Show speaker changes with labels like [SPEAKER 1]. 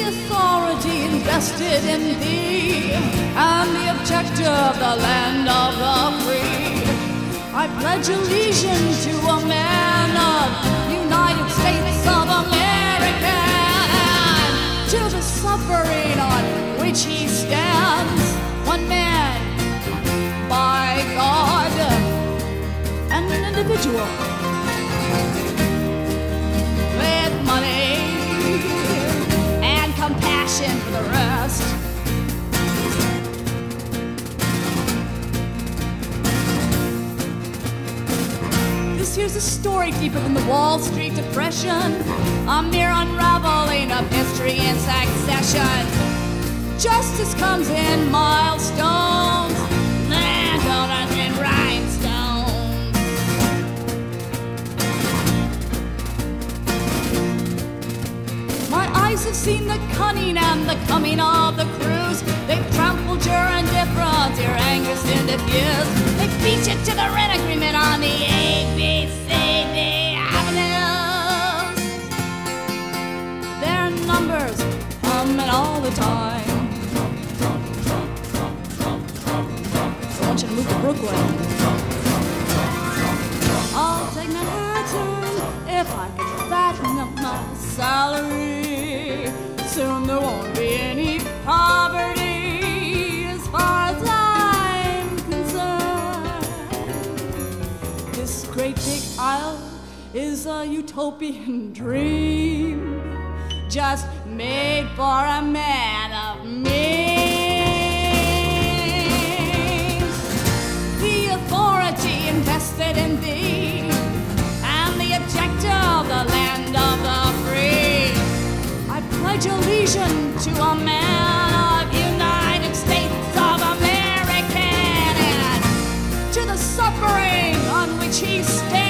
[SPEAKER 1] authority invested in thee, and the objective, the land of the free. I pledge allegiance to a man of United States of America, and to the suffering on which he stands, one man, by God, and an individual, with money and compassion for the rest. This here's a story deeper than the Wall Street Depression, a mere unraveling of history in succession. Justice comes in milestones, landowners in rhinestones. My eyes have seen the cunning and the coming of the crews. They've trampled your indifference, your anger's been diffused. They beat you to the rent agreement on the ABCD avenues. Their numbers humming all the time. I want you to move to Brooklyn. I'll take Manhattan if I can fatten up my salary. Soon there won't be any poverty as far as I'm concerned. This great big isle is a utopian dream, just made for a man of means. The authority invested in thee, and the objective, the land of the free. I pledge allegiance to a man of United States of America, and to the suffering on which he stands.